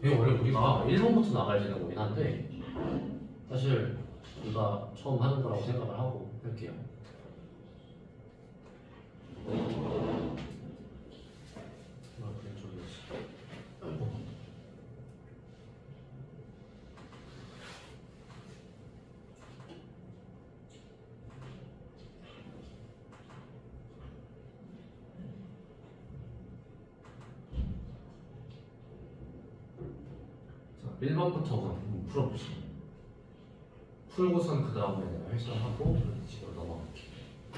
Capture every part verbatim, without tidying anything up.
이게 원래 우리가 일 번부터 나가야 되는 거긴 한데 사실 우리가 처음 하는 거라고 생각을 하고 할게요. 일 번부터 우선 풀어보시죠. 풀고선 그 다음에 내가 해설하고 지금 넘어갈게요.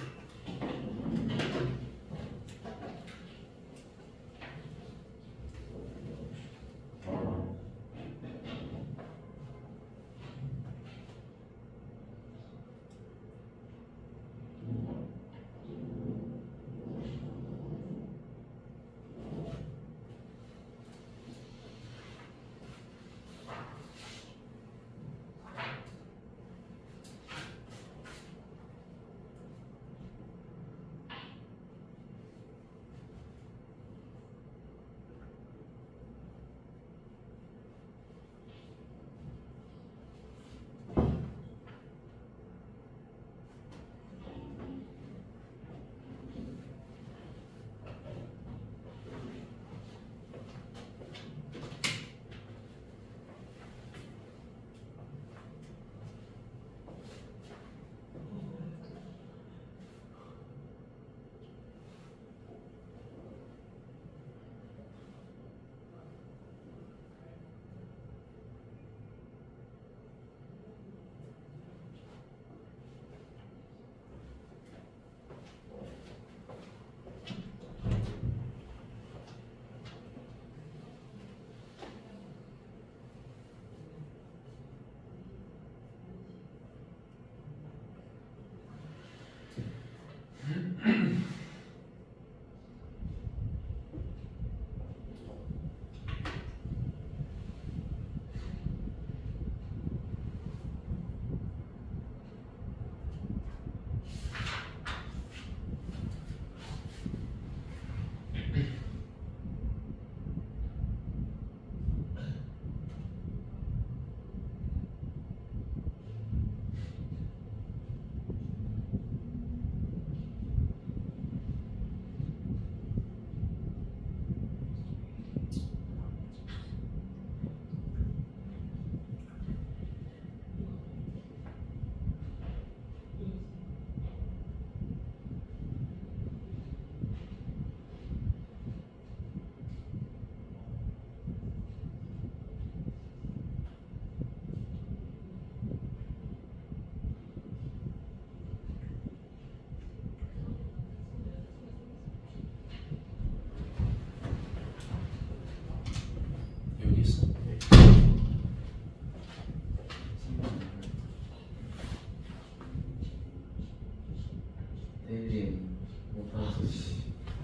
내일이 못하는 소식.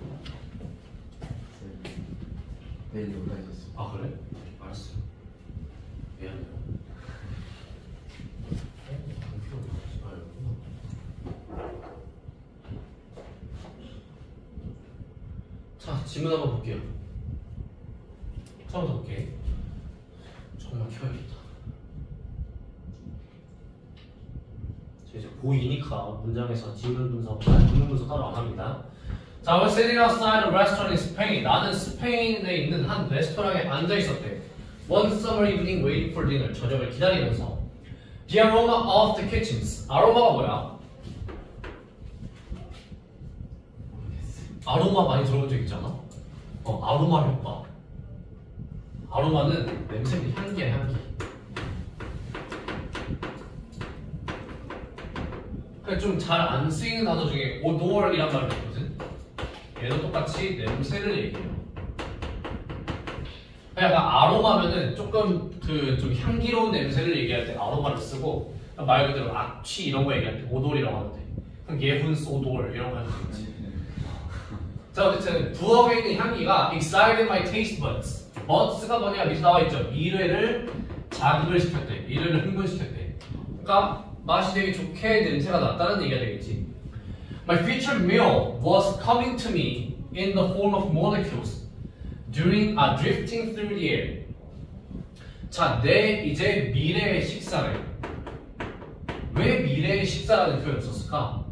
내일 못하셨어 아 그래? 알았어요. 미안해요. 자, 질문 한번 볼게요. 처음부터 볼게. 정말 켜야겠다. 저 이제 고이니까 문장에서 지문 분석, 문문 분석 따로 안 합니다. 자, I was sitting outside a restaurant in Spain. 나는 스페인에 있는 한 레스토랑에 앉아 있었대. One summer evening waiting for dinner. 저녁을 기다리면서. The aroma of the kitchens. 아로마가 뭐야? 아로마 많이 들어본 적 있잖아? 어, 아로마 효과. 아로마는 냄새, 향기야, 향기. 좀 잘 안 쓰이는 단어 중에 오도어이란 말이 있거든? 얘도 똑같이 냄새를 얘기해요. 약간 아로마면은 조금 그 좀 향기로운 냄새를 얘기할 때 아로마를 쓰고 말 그대로 악취 이런 거 얘기할 때 오돌이라고 하면 돼. 그럼 예훈스 오돌 이런 거 하면 되지. 자, 어쨌든 부엌에 있는 향기가 excited my taste buds. buds가 뭐냐? 밑에 나와 있죠. 미래를 자극을 시켰대. 미래를 흥분시켰대. 그러니까 맛이 되게 좋게 냄새가 났다는 얘기가 되겠지. My future meal was coming to me in the form of molecules during a drifting through the air. 자, 내 이제 미래의 식사를 왜 미래의 식사라는 표현을 썼을까?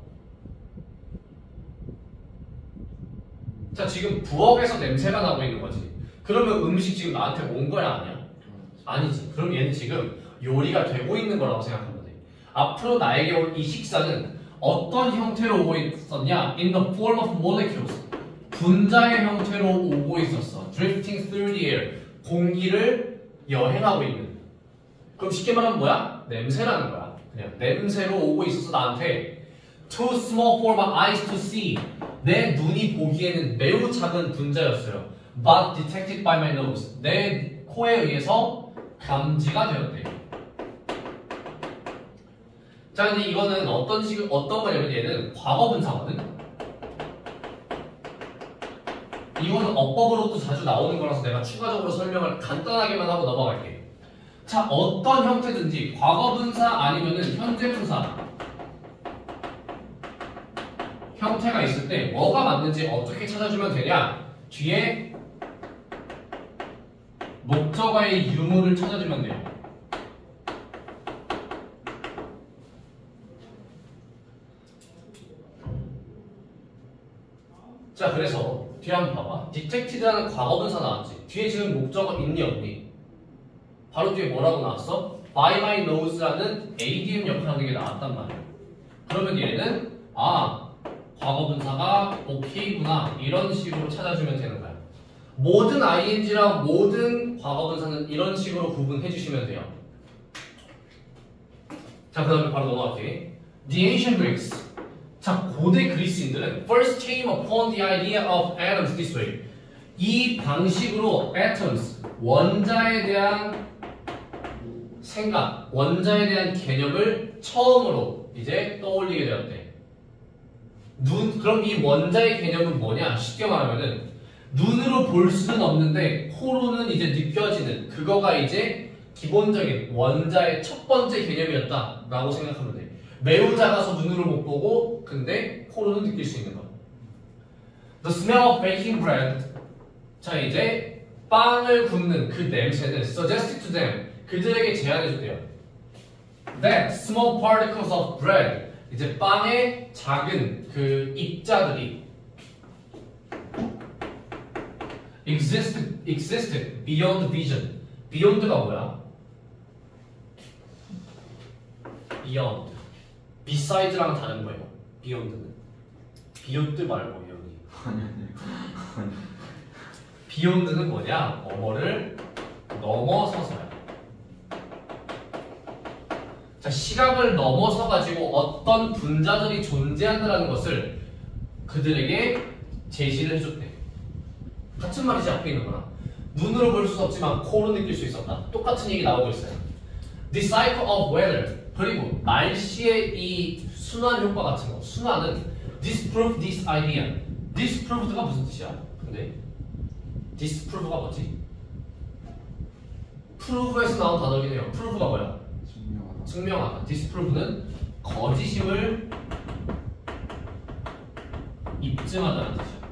자, 지금 부엌에서 냄새가 나고 있는 거지. 그러면 음식 지금 나한테 온 거야, 아니야? 아니지. 그럼 얘는 지금 요리가 되고 있는 거라고 생각하면 돼. 앞으로 나에게 올 이 식사는 어떤 형태로 오고 있었냐? In the form of molecules. 분자의 형태로 오고 있었어. Drifting through the air. 공기를 여행하고 있는. 그럼 쉽게 말하면 뭐야? 냄새라는 거야. 그냥 냄새로 오고 있어서 나한테 Too small for my eyes to see. 내 눈이 보기에는 매우 작은 분자였어요. But detected by my nose. 내 코에 의해서 감지가 되었대. 자, 근데 이거는 어떤 식, 어떤 거냐면 얘는 과거분사거든? 이거는 어법으로도 자주 나오는 거라서 내가 추가적으로 설명을 간단하게만 하고 넘어갈게. 자, 어떤 형태든지 과거분사 아니면은 현재분사 형태가 있을 때 뭐가 맞는지 어떻게 찾아주면 되냐? 뒤에 목적어의 유무를 찾아주면 돼요. 자, 그래서 뒤에 한번 봐봐. detected라는 과거분사 나왔지. 뒤에 지금 목적어 있니 없니? 바로 뒤에 뭐라고 나왔어? by my nose라는 에이디엠 역할하는 게 나왔단 말이야. 그러면 얘는 아, 과거분사가 okay구나 이런 식으로 찾아주면 되는 거야. 모든 ing랑 모든 과거분사는 이런 식으로 구분해 주시면 돼요. 자, 그 다음에 바로 넘어갈게. The ancient Greeks. 자, 고대 그리스인들은 first came upon the idea of atoms this way. 이 방식으로 atoms, 원자에 대한 생각, 원자에 대한 개념을 처음으로 이제 떠올리게 되었대. 눈, 그럼 이 원자의 개념은 뭐냐? 쉽게 말하면은 눈으로 볼 수는 없는데 코로는 이제 느껴지는 그거가 이제 기본적인 원자의 첫 번째 개념이었다라고 생각하면 돼. 매우 작아서 눈으로 못 보고 근데 코로는 느낄 수 있는 거. The smell of baking bread. 자, 이제 빵을 굽는 그 냄새는 suggested to them. 그들에게 제안해줬대요. That small particles of bread. 이제 빵의 작은 그 입자들이 existed, existed beyond vision. beyond가 뭐야? beyond. beside랑 다른 거예요. beyond는. beyond 말고 여기. 아니 아니. beyond는 뭐냐? 뭐뭐를 넘어서서야. 자, 시각을 넘어서 가지고 어떤 분자들이 존재한다는 것을 그들에게 제시를 해줬대. 같은 말이지 앞에 있는 거랑. 눈으로 볼 수 없지만 코로 느낄 수 있었다. 똑같은 얘기 나오고 있어요. The cycle of weather. 그리고 날씨의 이 순환 효과 같은 거. 순환은 disprove this idea. disproved가 무슨 뜻이야? 근데 disprove가 뭐지? prove에서 나온 단어긴 해요. prove가 뭐야? 증명하다. 증명하다. disprove는 거짓임을 입증하다는 뜻이야.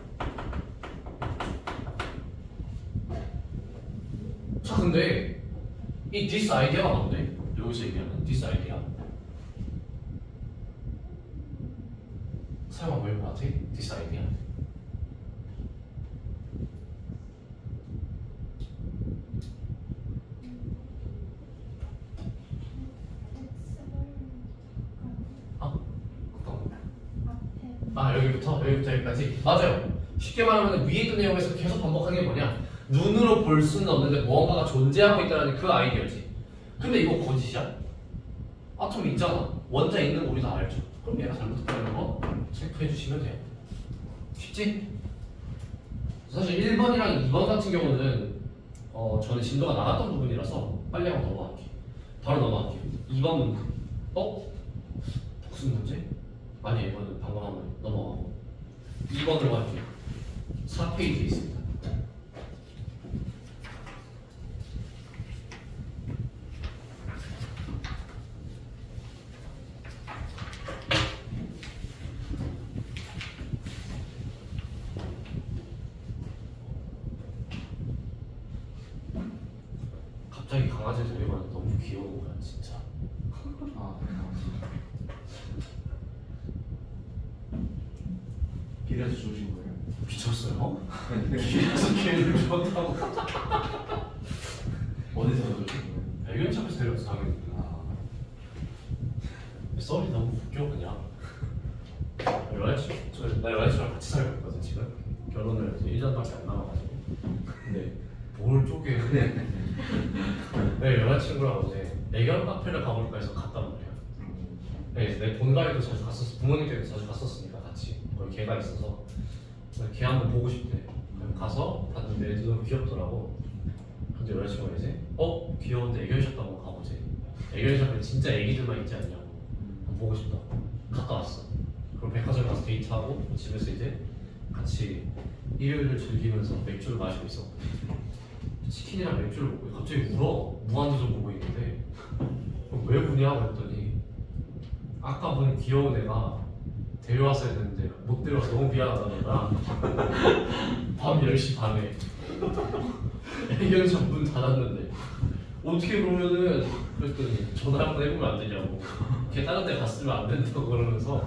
자, 근데 이 this idea가 뭔데? 여기서 얘기하는 this idea. 사용한 왜 같아? this idea. 아, 여기부터 여기부터 여기까지 맞아요. 쉽게 말하면 위에 있던 내용에서 계속 반복하는 게 뭐냐? 눈으로 볼 수는 없는데 무언가가 존재하고 있다는 그 아이디어지. 근데 이거 거짓이야? 아톰이 있잖아. 원자 있는 거 우리 다 알죠. 그럼 얘가 잘못했다는 거 체크해 주시면 돼요. 쉽지? 사실 일 번이랑 이 번 같은 경우는 어, 저는 진도가 나갔던 부분이라서 빨리 한번 넘어갈게요. 바로 넘어갈게요. 이 번 문제. 어? 무슨 문제? 아니, 이거는 방금 한번 넘어가고 이 번으로 갈게요. 사 페이지에 있습니다. 갑자기 강아지 데리고 왔는데 너무 귀여운 거야 진짜. 아, 감사합니다. 길에서 주신 거예요? 미쳤어요? 길에서 개를 주었다고? 어디서 주신 거예요? 애견샵에서 데려왔어 당연히. 아, 썰이 너무 웃겨 그냥. 여자친구, 저, 나 여자친구랑 같이 살고 있거든 지금. 결혼을 이제 일 년밖에 안 남아가지고. 근데 뭘 쪼개? 내 여자친구랑 어제 애견 카페를 가볼까 해서 갔단 말이야. 네, 내 본가에도 자주 갔었어. 부모님 댁에도 자주 갔었으니까 같이. 거기 개가 있어서 걔 한번 보고 싶대. 가서 봤는데 너무 귀엽더라고. 근데 여자친구가 이제 어? 귀여운데 애견샵도 한번 가보지. 애견샵에 진짜 애기들만 있지 않냐고. 한번 보고 싶다고. 갔다 왔어. 그럼 백화점 가서 데이트하고 집에서 이제 같이 일요일을 즐기면서 맥주를 마시고 있어. 치킨이랑 맥주를 먹고 갑자기 울어. 무한도전 보고 있는데 왜 우냐고 했더니 아까 본 귀여운 애가 데려왔어야 되는데 못 데려와서 너무 미안하다는 거야. 밤 열 시 반에 애견샵 문 닫았는데 어떻게 그러면은 그랬더니 전화 한번 해보면 안 되냐고. 걔 다른 데 갔으면 안 된다고 그러면서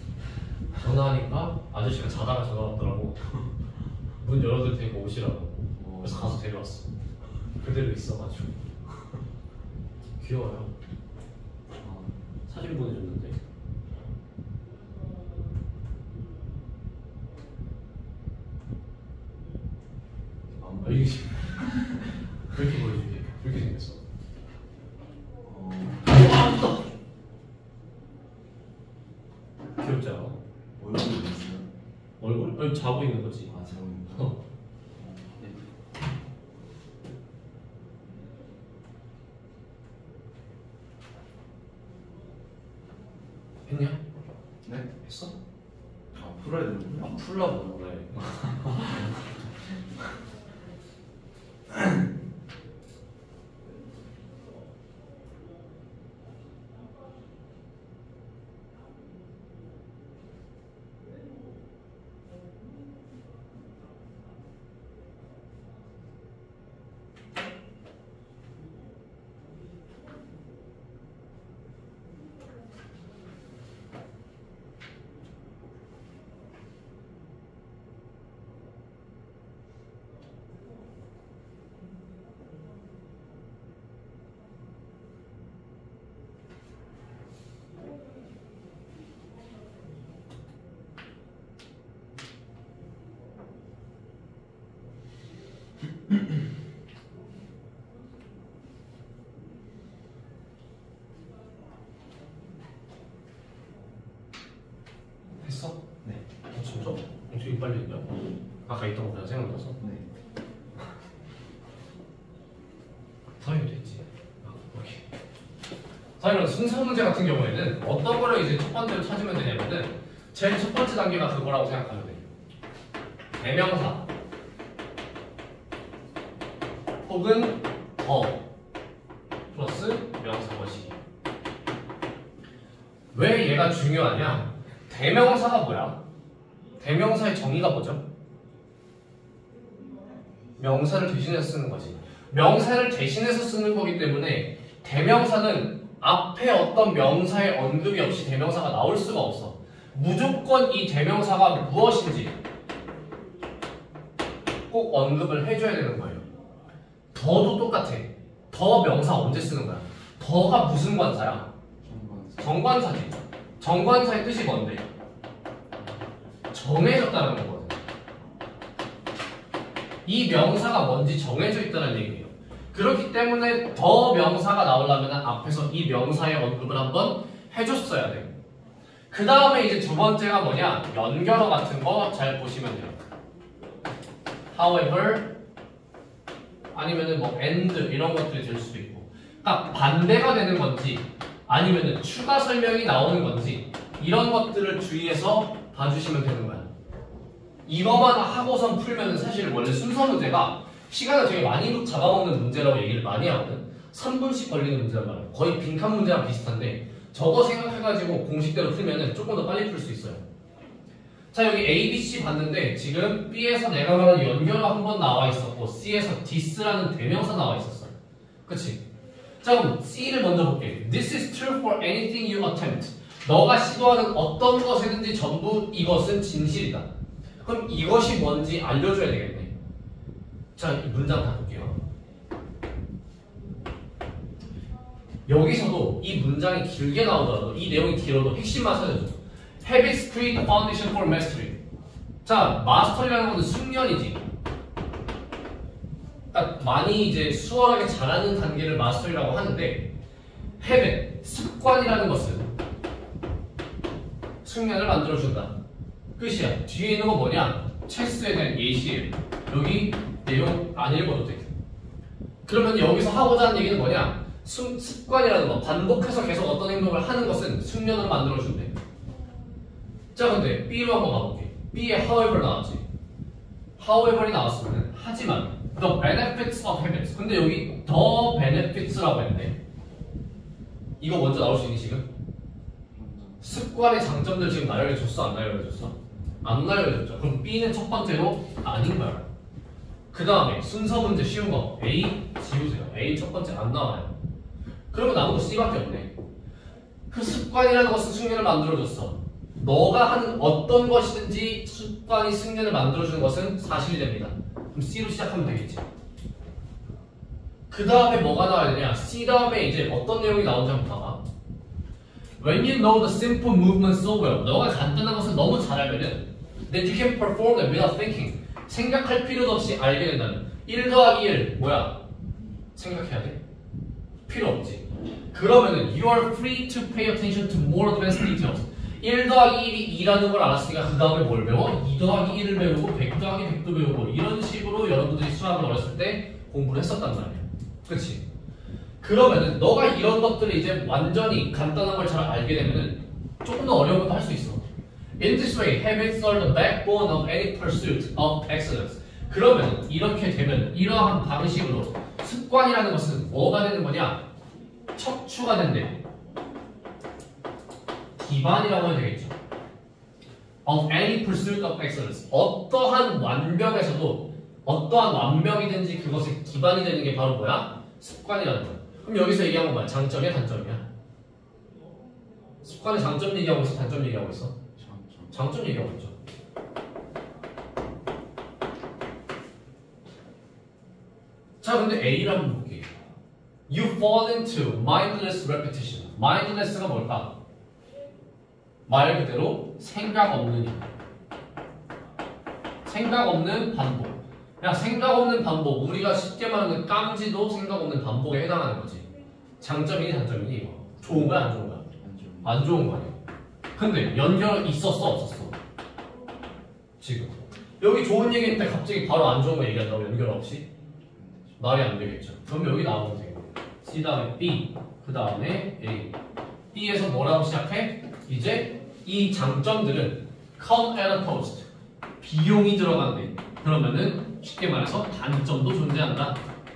전화하니까 아저씨가 자다가 전화 왔더라고. 문 열어둘 테니까 오시라고. 그래서 가서 데려왔어. 그대로 있어가지고 귀여워요. 사진 보내줬는데 아 이게 이렇게 보여줄게. 이렇게 생겼어. 어, 아, 귀엽지 않아? 얼굴이 있어요? 얼굴? 아니 자고 있는 거지. 아, 자고 있는 거. 어. 했냐? 네? 했어? 아, 풀어야 되는구나. 아 풀라고 그래. 했어? 네. 아, 진짜? 어떻게 빨리 했냐? 아까 있던 거 그냥 생각나서? 네. 사회도 됐지. 아, 오케이. 사회는 순서 문제 같은 경우에는 어떤 거를 이제 첫 번째로 찾으면 되냐면은 제일 첫 번째 단계가 그거라고 생각하면 돼요. 대명사 혹은 더 플러스 명사 것이기. 왜 얘가 중요하냐? 대명사가 뭐야? 대명사의 정의가 뭐죠? 명사를 대신해서 쓰는 거지. 명사를 대신해서 쓰는 거기 때문에 대명사는 앞에 어떤 명사의 언급이 없이 대명사가 나올 수가 없어. 무조건 이 대명사가 무엇인지 꼭 언급을 해줘야 되는 거예요. 더도 똑같아. 더 명사 언제 쓰는 거야? 더가 무슨 관사야? 정관사. 정관사지. 정관사의 뜻이 뭔데? 정해졌다는 거거든. 이 명사가 뭔지 정해져 있다는 얘기예요. 그렇기 때문에 더 명사가 나오려면 앞에서 이 명사의 언급을 한번 해줬어야 돼. 그 다음에 이제 두 번째가 뭐냐? 연결어 같은 거 잘 보시면 돼요. However, 아니면은 뭐 and 이런 것들이 될 수도 있고. 그러니까 반대가 되는 건지 아니면은 추가 설명이 나오는 건지 이런 것들을 주의해서 봐주시면 되는 거야. 이거만 하고선 풀면은 사실 원래 순서 문제가 시간을 되게 많이 잡아먹는 문제라고 얘기를 많이 하거든. 삼 분씩 걸리는 문제란 말이야. 거의 빈칸 문제랑 비슷한데 저거 생각해가지고 공식대로 풀면은 조금 더 빨리 풀 수 있어요. 자, 여기 A, B, C 봤는데 지금 B에서 내가 말한 연결어 한 번 나와 있었고 C에서 this라는 대명사 나와 있었어요. 그치? 자 그럼 C를 먼저 볼게. This is true for anything you attempt. 너가 시도하는 어떤 것이든지 전부 이것은 진실이다. 그럼 이것이 뭔지 알려줘야 되겠네. 자, 이 문장 다 볼게요. 여기서도 이 문장이 길게 나오더라도 이 내용이 길어도 핵심만 찾아줘. Habits create the foundation for mastery. 자, 마스터리라는 건 숙련이지. 그러니까 많이 이제 수월하게 잘하는 단계를 마스터리라고 하는데 habit, 습관이라는 것은 숙련을 만들어준다. 끝이야. 뒤에 있는 건 뭐냐? 체스에 대한 예시예요. 여기 내용 안 읽어도 돼. 그러면 여기서 하고자 하는 얘기는 뭐냐? 습, 습관이라는 거. 반복해서 계속 어떤 행동을 하는 것은 숙련을 만들어준대. 자, 근데 B로 한번 가볼게. B에 however 나왔지. however이 나왔으면 하지만 the benefits of habits. 근데 여기 the benefits라고 했네. 이거 먼저 나올 수 있니 지금? 습관의 장점들 지금 나열해줬어? 안 나열해줬어? 안 나열해줬죠. 그럼 B는 첫 번째로 아닌 거야. 그 다음에 순서 문제 쉬운 거 A 지우세요. A 첫 번째 안 나와요. 그러면 남은 거 C밖에 없네. 그 습관이라는 것은 숙련을 만들어줬어. 너가 하는 어떤 것이든지 습관이 숙련을 만들어주는 것은 사실이 됩니다. 그럼 C로 시작하면 되겠지. 그 다음에 뭐가 나와야 되냐? C 다음에 이제 어떤 내용이 나오는지 한번 봐봐. When you know the simple movement so well, 너가 간단한 것을 너무 잘 알면은 then you can perform them without thinking. 생각할 필요도 없이 알게 된다면 일 더하기 일 뭐야? 생각해야 돼? 필요 없지. 그러면은 you are free to pay attention to more advanced details. 일 더하기 일이 이라는 걸 알았으니까 그 다음에 뭘 배워? 이 더하기 일을 배우고 백 더하기 백도 배우고 이런 식으로 여러분들이 수학을 어렸을 때 공부를 했었단 말이야. 그치? 그러면은 너가 이런 것들을 이제 완전히 간단한 걸 잘 알게 되면은 조금 더 어려운 것도 할 수 있어. In this way, habits are the backbone of any pursuit of excellence. 그러면 이렇게 되면 이러한 방식으로 습관이라는 것은 뭐가 되는 거냐? 척추가 된대. 기반이라고 해도 되겠죠. Of any pursuit of excellence. 어떠한 완벽에서도 어떠한 완벽이든지 그것의 기반이 되는 게 바로 뭐야? 습관이라는 거야. 그럼 여기서 얘기한 건 뭐야? 장점이야? 단점이야? 습관의 장점 얘기하고 있어? 단점 얘기하고 있어? 장점. 장점 얘기하고 있죠. 자, 근데 A를 한번 볼게요. You fall into mindless repetition. mindless가 뭘까? 말 그대로 생각 없는 일. 생각 없는 반복. 그냥 생각 없는 반복. 우리가 쉽게 말하는 깜지도 생각 없는 반복에 해당하는 거지. 장점이니 단점이니 이거. 좋은 거야 안 좋은 거야? 안 좋은 거 아니야. 근데 연결 있었어 없었어? 지금 여기 좋은 얘기인데 갑자기 바로 안 좋은 거 얘기한다고 연결 없이? 말이 안 되겠죠. 그럼 여기 나오면 돼요. C 다음에 B, 그 다음에 A. B에서 뭐라고 시작해? 이제 이 장점들은 come at a cost. 비용이 들어간대. 그러면은 쉽게 말해서 단점도 존재한다.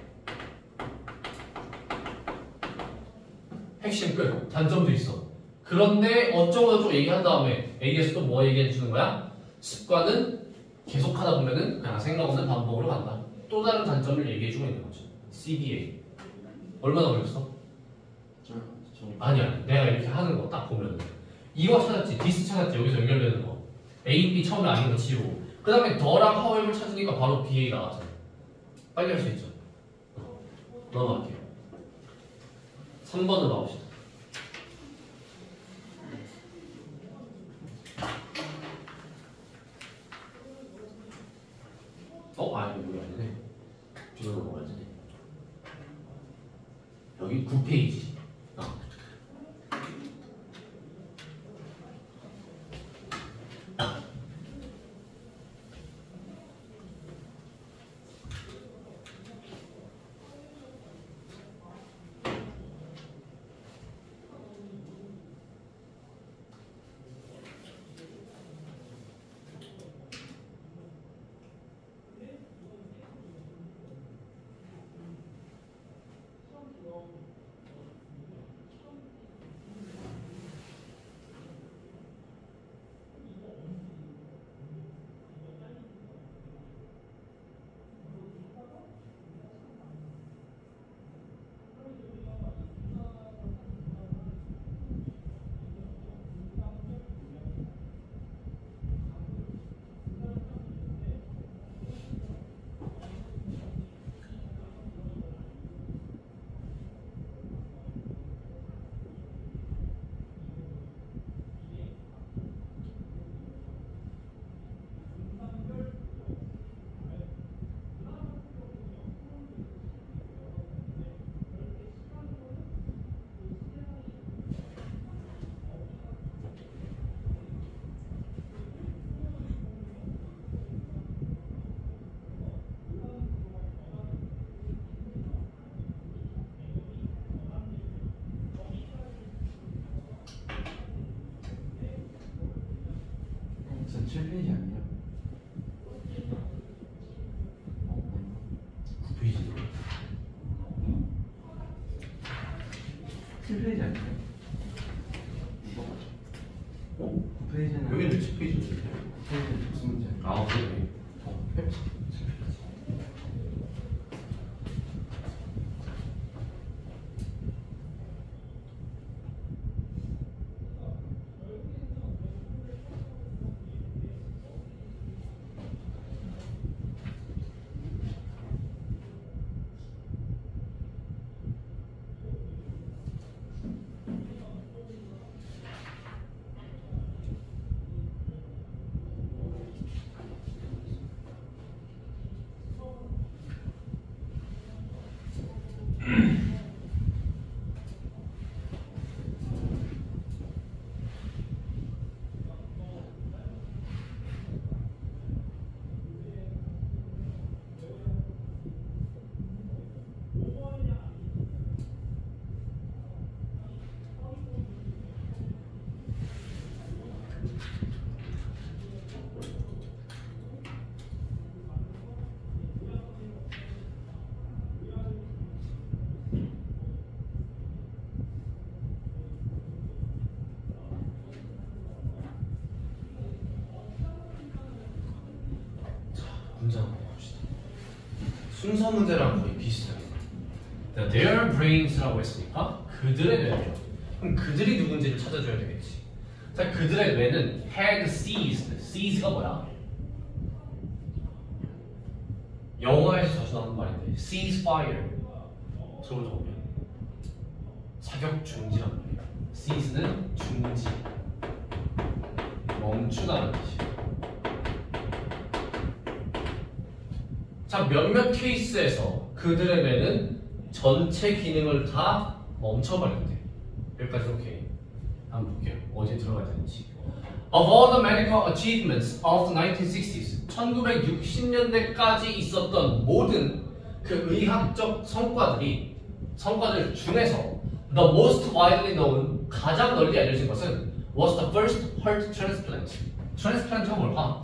핵심 끝. 단점도 있어. 그런데 어쩌고저쩌고 얘기한 다음에 A에서 또 뭐 얘기해 주는 거야? 습관은 계속하다 보면은 그냥 생각 없는 반복으로 간다. 또 다른 단점을 얘기해 주고 있는 거죠. C B A. 얼마나 걸렸어? 저, 저. 아니야. 내가 이렇게 하는 거 딱 보면은 이거 찾았지, 디스 찾았지, 여기서 연결되는 거. A, B 처음에 아닌 거 지우고. 그 다음에 더랑 however 찾으니까 바로 B A 나왔잖아. 빨리 할 수 있죠. 넘어갈게요. 삼 번으로 나옵시다. 어? 아, 여기 아니네. 뒤로 넘어가야 되네. 여기 구 페이지. 어. 아 그래. 어, 해보자. 문제 한번 봅시다. 순서 문제랑 거의 비슷해요. Their brains라고 했으니까 그들의 뇌죠. 그럼 그들이 누군지를 찾아줘야 되겠지. 자, 그들의 뇌는 had seized. seize가 뭐야? 영화에서 자주 나오는 말인데 seize fire. 저걸 적으면 사격 중지란 말이에요. seize는 중지, 멈추다는 뜻이에요. 자, 몇몇 케이스에서 그들의 뇌는 전체 기능을 다 멈춰버렸대. 여기까지 오케이. 한번 볼게요. 어디에 들어가야 되는지. Of all the medical achievements of the nineteen sixties, 천구백육십 년대까지 있었던 모든 그 의학적 성과들이 성과들 중에서 the most widely known, 가장 널리 알려진 것은 was the first heart transplant. transplant가 뭘까?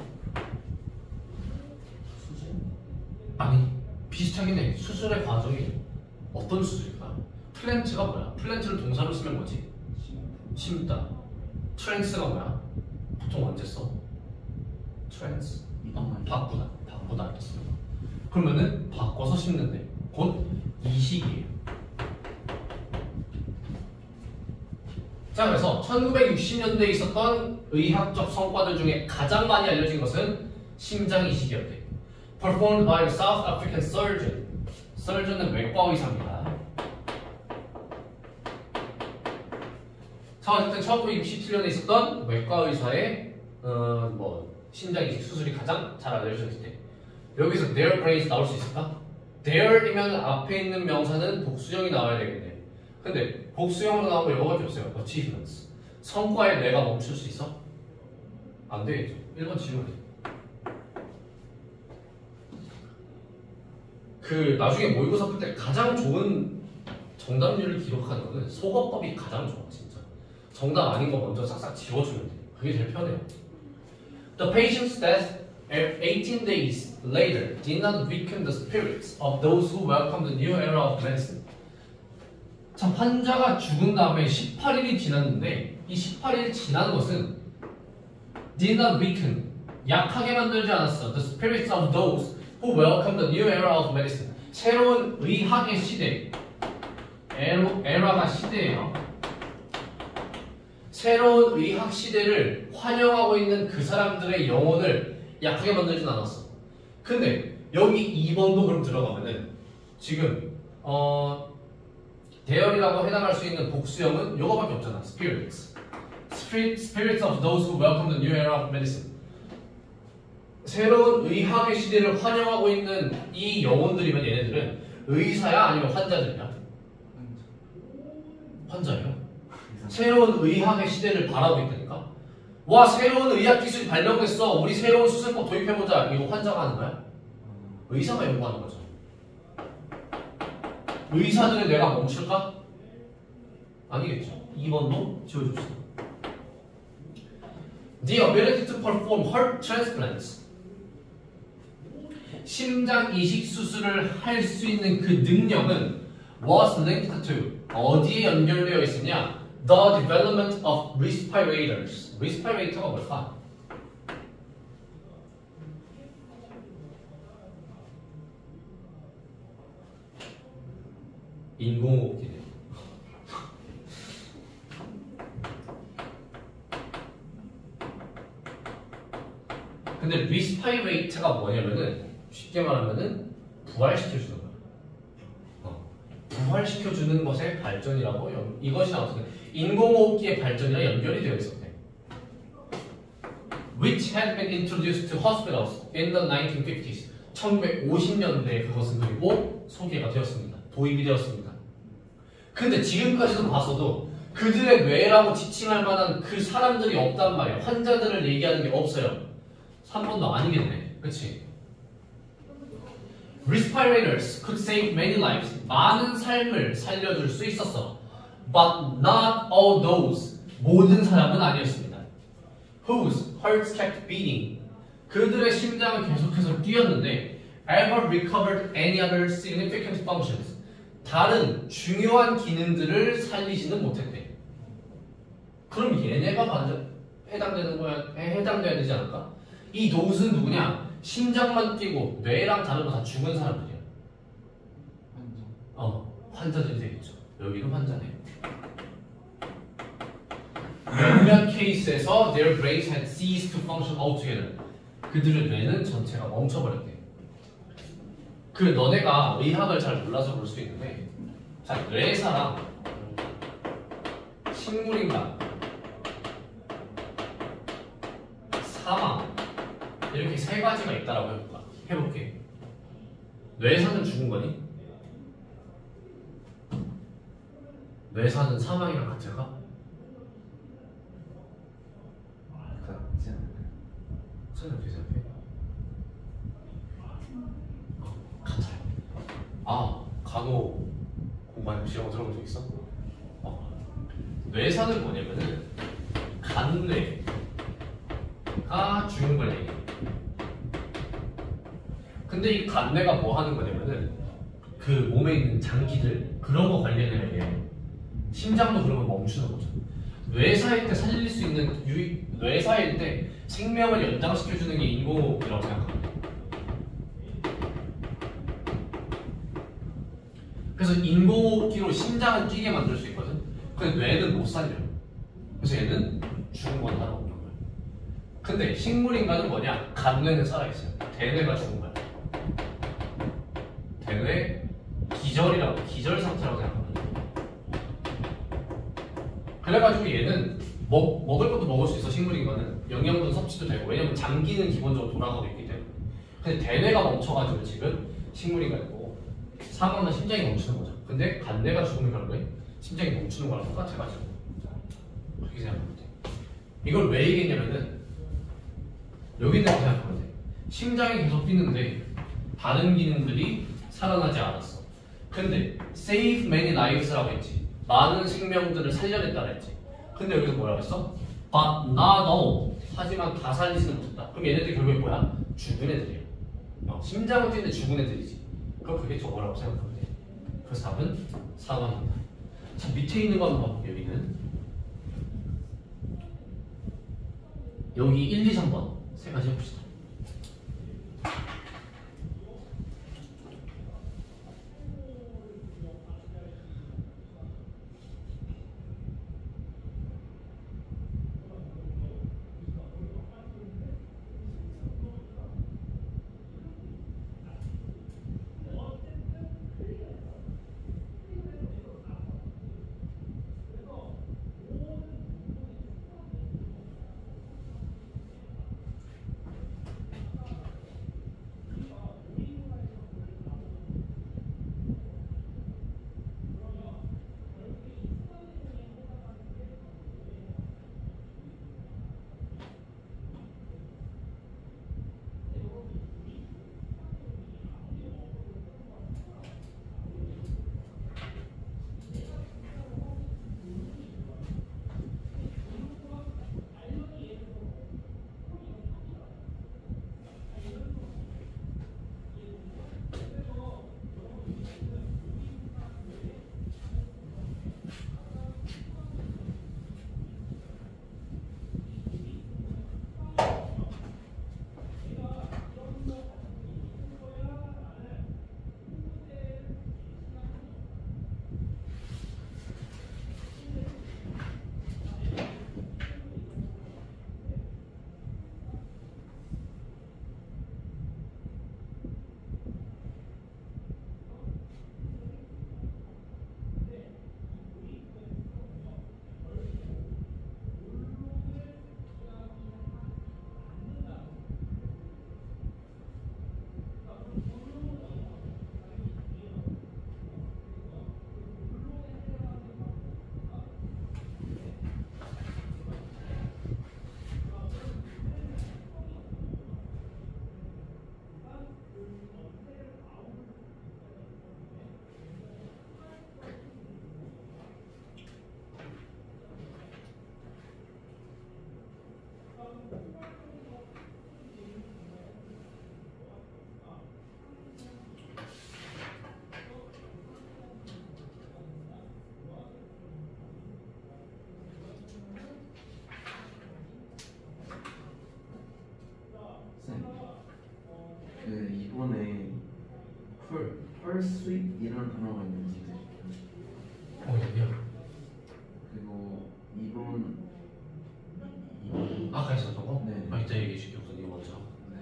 아니, 비슷하긴 해. 수술의 과정이 어떤 수술일까? 플랜트가 뭐야? 플랜트를 동사로 쓰면 뭐지? 심다. 트랜스가 뭐야? 보통 언제 써? 트랜스. 어, 바꾸다. 바꾸다 이렇게 쓰는 거. 그러면은 바꿔서 심는데 곧 이식이에요. 자, 그래서 천구백육십 년대에 있었던 의학적 성과들 중에 가장 많이 알려진 것은 심장 이식이었대. Performed by a South African surgeon. surgeon은 외과 의사입니다. 자, 어쨌든 천구백육십칠 년에 있었던 외과 의사의 어, 뭐 심장 이식 수술이 가장 잘 알려졌을 때 여기서 their brains 나올 수 있을까? there이면 앞에 있는 명사는 복수형이 나와야 되겠네. 근데 복수형으로 나오면 이거밖에 없어요. achievements. 성과에 내가 멈출 수 있어? 안 되겠죠. 일 번 질문이. 그 나중에 모의고사 풀 때 가장 좋은 정답률을 기록하는 거는 소거법이 가장 좋아, 진짜. 정답 아닌 거 먼저 싹싹 지워주면 돼. 그게 제일 편해요. The patient's death eighteen days later did not weaken the spirits of those who welcomed the new era of medicine. 참, 환자가 죽은 다음에 십팔 일이 지났는데 이 십팔 일 지난 것은 did not weaken, 약하게 만들지 않았어. The spirits of those who welcomed the new era of medicine. 새로운 의학의 시대. 에로, 에라가 시대예요. 새로운 의학 시대를 환영하고 있는 그 사람들의 영혼을 약하게 만들진 않았어. 근데 여기 이 번도 그럼 들어가면은 지금 어 대열이라고 해당할 수 있는 복수형은 요거밖에 없잖아. spirits. spirits of those who welcome the new era of medicine. 새로운 의학의 시대를 환영하고 있는 이 영혼들이면 얘네들은 의사야 아니면 환자들이야? 환자예요. 새로운 의학의 시대를 바라고 있다니까. 와, 새로운 의학 기술이 발명됐어. 우리 새로운 수술법 도입해보자. 이거 환자가 하는 거야? 의사가 연구하는 거죠. 의사들의 뇌가 멈출까? 아니겠죠. 이 번도 지워줍시다. The ability to perform heart transplants. 심장 이식 수술을 할 수 있는 그 능력은 was linked to, 어디에 연결되어 있으냐? The development of respirators. respirator가 뭘까? 인공호흡기네. 근데 리스파이레이트가 뭐냐면은 쉽게 말하면은 부활시켜주는 거야. 어. 부활시켜주는 것의 발전이라고 연, 이것이 어떻게 인공호흡기의 발전이랑 연결이 되어 있었대. Which had been introduced to hospitals in the nineteen fifties. 천구백오십 년대에 그것은 그리고 소개가 되었습니다. 도입이 되었습니다. 근데 지금까지도 봤어도 그들의 뇌라고 지칭할 만한 그 사람들이 없단 말이야. 환자들을 얘기하는 게 없어요. 삼 번도 아니겠네. 그치? Respirators could save many lives. 많은 삶을 살려줄 수 있었어. But not all those. 모든 사람은 아니었습니다. Whose hearts kept beating. 그들의 심장은 계속해서 뛰었는데 ever recovered any other significant functions. 다른 중요한 기능들을 살리지는 못했대. 그럼 얘네가 완전 해당되는 거야? 해당돼야 되지 않을까? 이 도스는 누구냐? 심장만 뛰고 뇌랑 다른 거 다 죽은 사람들이야. 환자. 어, 환자들이 되겠죠. 여기는 환자네. 몇몇 케이스에서 their brains had ceased to function altogether. 그들의 뇌는 전체가 멈춰버렸대. 그 너네가 의학을 잘 몰라서 그럴 수 있는데, 자, 뇌사랑 식물인간, 사망 이렇게 세 가지가 있다라고 해볼까? 해볼게. 뇌사는 죽은 거니? 뇌사는 사망이랑 같을까? 같지 않을까요? 저는 어떻게 생각해? 어, 같아요. 아, 간호 공부하는 시험 들어본 적 있어? 어. 뇌사는 뭐냐면은 간뇌가 죽은 걸 얘기해. 근데 이 간뇌가 뭐 하는 거냐면은 그 몸에 있는 장기들 그런 거 관리하는 얘기예요. 심장도 그런 걸 멈추는 거죠. 뇌사일 때 살릴 수 있는 유의, 뇌사일 때 생명을 연장시켜주는 게 인공호흡이라고 생각합니다. 그래서 인공호흡기로 심장은 뛰게 만들 수 있거든. 근데 뇌는 못 살려. 그래서 얘는 죽은 건 하나 없는 거야. 근데 식물인간은 뭐냐? 간뇌는 살아있어요. 대뇌가 죽은 거야. 대뇌 기절이라고, 기절 상태라고 생각합니다. 그래가지고 얘는 먹, 먹을 것도 먹을 수 있어. 식물인간은 영양분 섭취도 되고. 왜냐면 장기는 기본적으로 돌아가고 있기 때문에. 근데 대뇌가 멈춰가지고 지금 식물인간이고 사망은 심장이 멈추는 거죠. 근데 간뇌가 죽으면 결국에 심장이 멈추는 거랑 똑같아가지고 그렇게 생각하면 돼. 이걸 왜 얘기했냐면은 여기 있는 거 생각하면 돼. 심장이 계속 뛰는데 다른 기능들이 살아나지 않았어. 근데 save many lives라고 했지. 많은 생명들을 살려냈다고 했지. 근데 여기서 뭐라고 했어? But not all. 하지만 다 살리지는 못했다. 그럼 얘네들 결국에 뭐야? 죽은 애들이야. 어, 심장은 뛰는데 죽은 애들이지. 그럼 그게 저거라고 생각하면 돼. 그래서 답은 사번입니다. 자, 밑에 있는 거 한번 봐볼게요. 여기는 여기 일, 이, 삼 번 세 가지 해봅시다. 펄스 이라는 단어가 있는지 어, 여기야. 그리고 이번 아까 있었던 거? 네. 아, 이따 얘기해 줄게. 우선 이거 먼저. 네.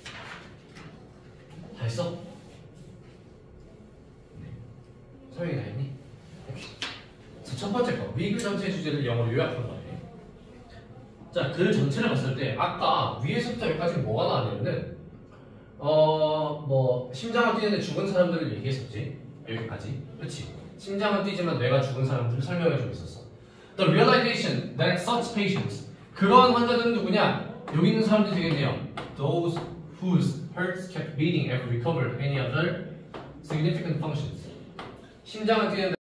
다 했어? 네. 서영이 다 했니? 오케이. 자, 첫 번째 거. 위글 전체의 주제를 영어로 요약한 거예요. 자, 글 전체를 봤을 때 아까 위에서부터 여기까지 뭐가 나왔냐면은 어, 뭐 심장을 뛰는데 죽은 사람들을 얘기했었지. 여기까지. 그렇지? 심장은 뛰지만 뇌가 죽은 사람들을 설명해주고 있었어. The realization that such patients 그런 환자들은 누구냐? 여기 있는 사람들이 되겠네요. Those whose hearts kept beating and recovered any other significant functions. 심장은 뛰는데